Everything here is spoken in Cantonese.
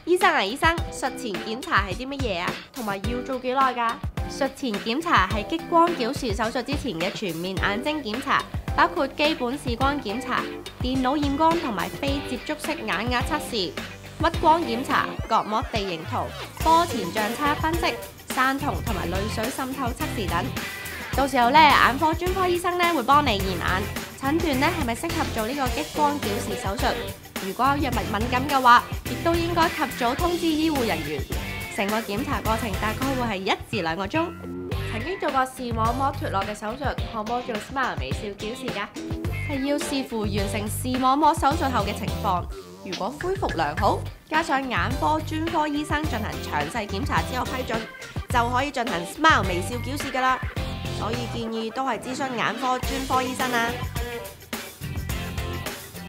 醫生啊，醫生，術前檢查係啲乜嘢啊？同埋要做幾耐㗎？術前檢查係激光矯視手術之前嘅全面眼睛檢查，包括基本視光檢查、電腦驗光同埋非接觸式眼壓測試、屈光檢查、角膜地形圖、波前像差分析、散瞳同埋淚水滲透測試等。到時候咧，眼科專科醫生咧會幫你驗眼，診斷咧係咪適合做呢個激光矯視手術。如果有藥物敏感嘅話，亦都應該及早通知醫護人員。成個檢查過程大概會係1至2個鐘。曾經做過視網膜脫落嘅手術，可唔可以做 Smile 微笑矯視㗎？係要視乎完成視網膜手術後嘅情況。如果恢復良好，加上眼科專科醫生進行詳細檢查之後批准，就可以進行 Smile 微笑矯視㗎啦。所以建議都係諮詢眼科專科醫生啦。